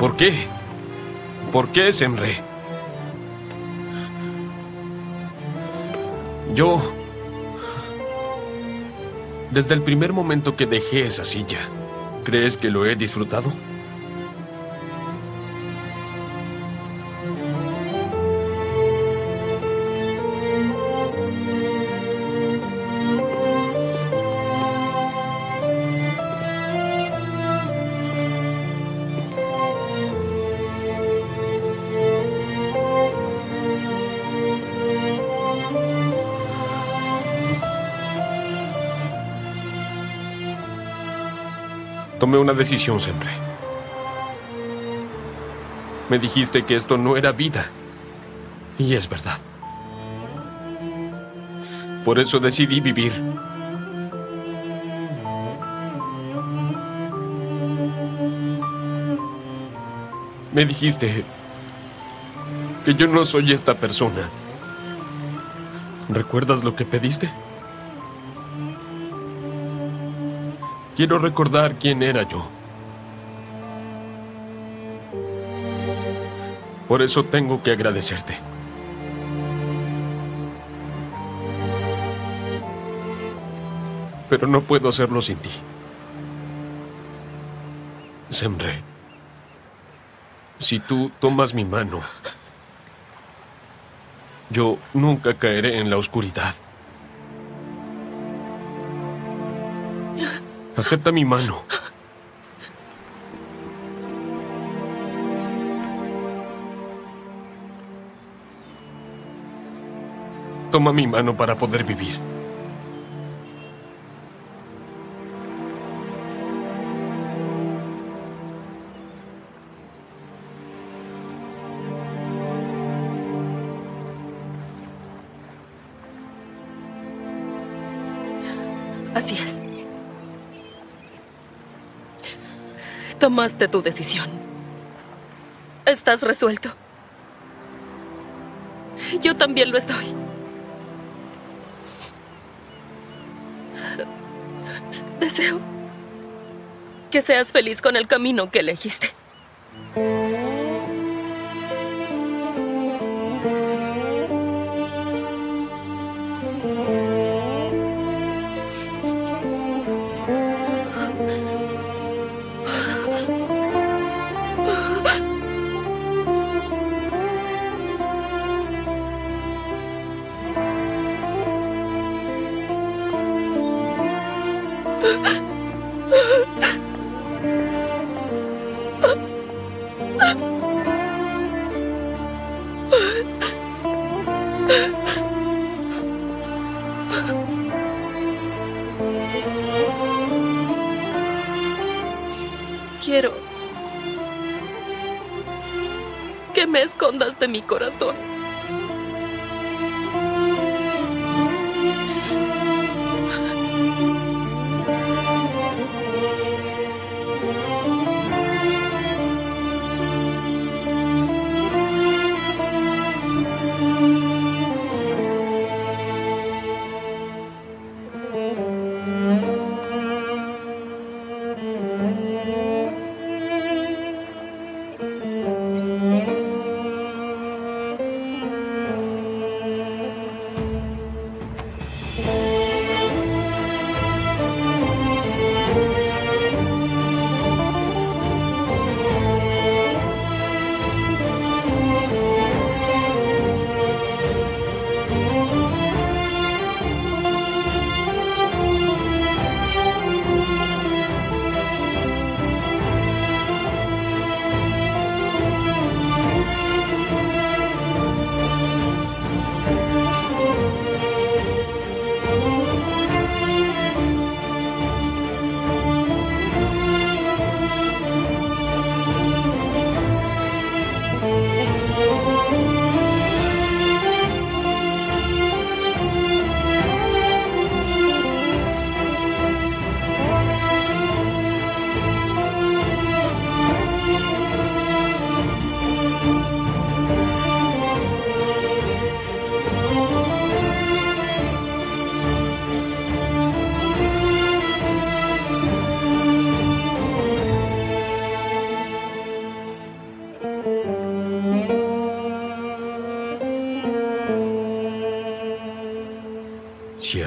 ¿Por qué? ¿Por qué, Semre? Yo... Desde el primer momento que dejé esa silla, ¿crees que lo he disfrutado? Tomé una decisión, Semre. Me dijiste que esto no era vida. Y es verdad. Por eso decidí vivir. Me dijiste que yo no soy esta persona. ¿Recuerdas lo que pediste? Quiero recordar quién era yo. Por eso tengo que agradecerte. Pero no puedo hacerlo sin ti. Semre, si tú tomas mi mano, yo nunca caeré en la oscuridad. Acepta mi mano. Toma mi mano para poder vivir. Así es. Tomaste tu decisión. Estás resuelto. Yo también lo estoy. Deseo que seas feliz con el camino que elegiste. Quiero que me escondas de mi corazón.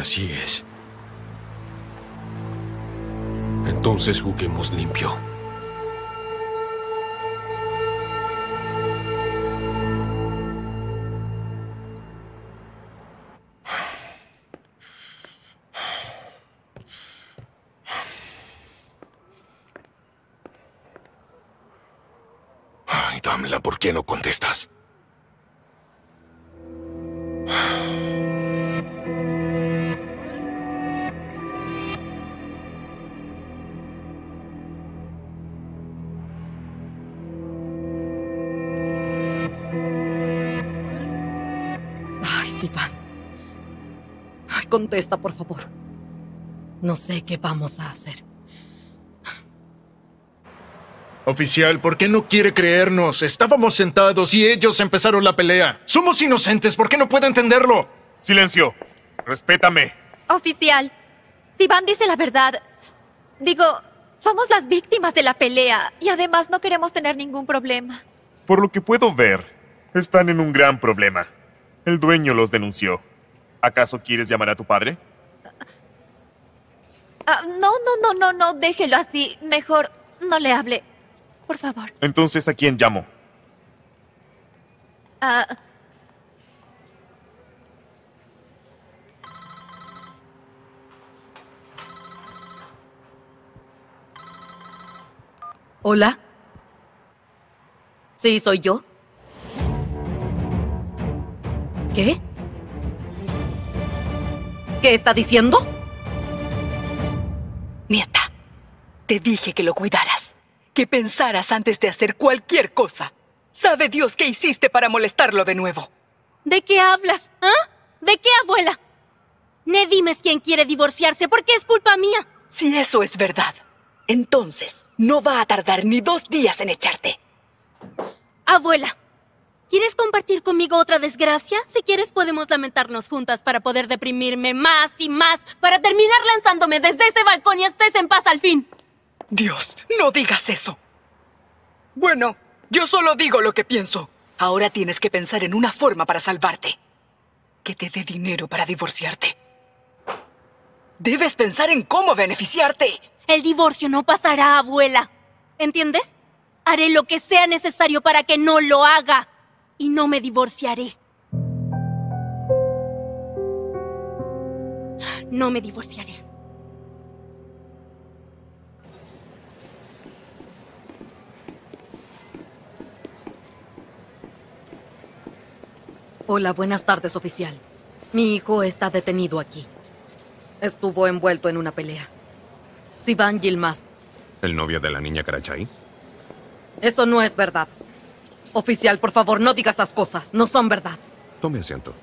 así es. Entonces juguemos limpio. Ay, Damla, ¿por qué no contestas? Ay, Sivan. Ay, contesta, por favor. No sé qué vamos a hacer. Oficial, ¿por qué no quiere creernos? Estábamos sentados y ellos empezaron la pelea. Somos inocentes, ¿por qué no puede entenderlo? Silencio. Respétame. Oficial, Sivan dice la verdad. Digo, somos las víctimas de la pelea y además no queremos tener ningún problema. Por lo que puedo ver, están en un gran problema. El dueño los denunció. ¿Acaso quieres llamar a tu padre? No, déjelo así. Mejor no le hable. Por favor. Entonces, ¿a quién llamo? ¿Hola? Sí, soy yo. ¿Qué? ¿Qué está diciendo? Nieta, te dije que lo cuidaras, que pensaras antes de hacer cualquier cosa. Sabe Dios qué hiciste para molestarlo de nuevo. ¿De qué hablas? ¿Ah? ¿De qué, abuela? Nedim es quien quiere divorciarse porque es culpa mía. Si eso es verdad, entonces no va a tardar ni 2 días en echarte. Abuela, ¿quieres compartir conmigo otra desgracia? Si quieres podemos lamentarnos juntas para poder deprimirme más y más, para terminar lanzándome desde ese balcón y estés en paz al fin. Dios, no digas eso. Bueno, yo solo digo lo que pienso. Ahora tienes que pensar en una forma para salvarte. Que te dé dinero para divorciarte. Debes pensar en cómo beneficiarte. El divorcio no pasará, abuela. ¿Entiendes? Haré lo que sea necesario para que no lo haga. Y no me divorciaré. No me divorciaré. Hola, buenas tardes, oficial. Mi hijo está detenido aquí. Estuvo envuelto en una pelea. Sivan Yilmaz. ¿El novio de la niña Karachai? Eso no es verdad. Oficial, por favor, no diga esas cosas. No son verdad. Tome asiento.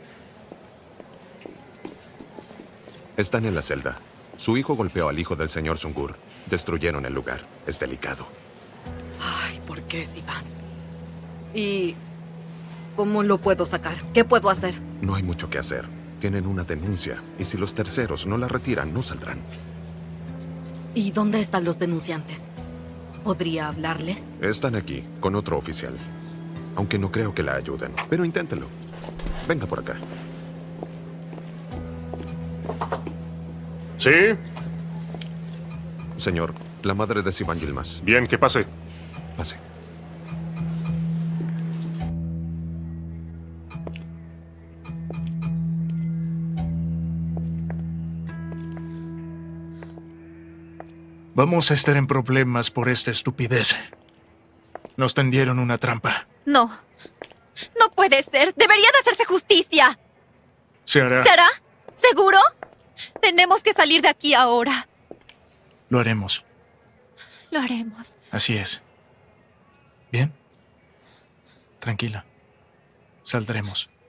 Están en la celda. Su hijo golpeó al hijo del señor Sungur. Destruyeron el lugar. Es delicado. Ay, ¿por qué, Sivan? ¿Y cómo lo puedo sacar? ¿Qué puedo hacer? No hay mucho que hacer. Tienen una denuncia. Y si los terceros no la retiran, no saldrán. ¿Y dónde están los denunciantes? ¿Podría hablarles? Están aquí, con otro oficial. Aunque no creo que la ayuden. Pero inténtelo. Venga por acá. ¿Sí? Señor, la madre de Sivan Yilmaz. Bien, que pase. Pase. Vamos a estar en problemas por esta estupidez. Nos tendieron una trampa. No. No puede ser. Debería de hacerse justicia. Se hará. ¿Se hará? ¿Seguro? Tenemos que salir de aquí ahora. Lo haremos. Lo haremos. Así es. ¿Bien? Tranquila. Saldremos.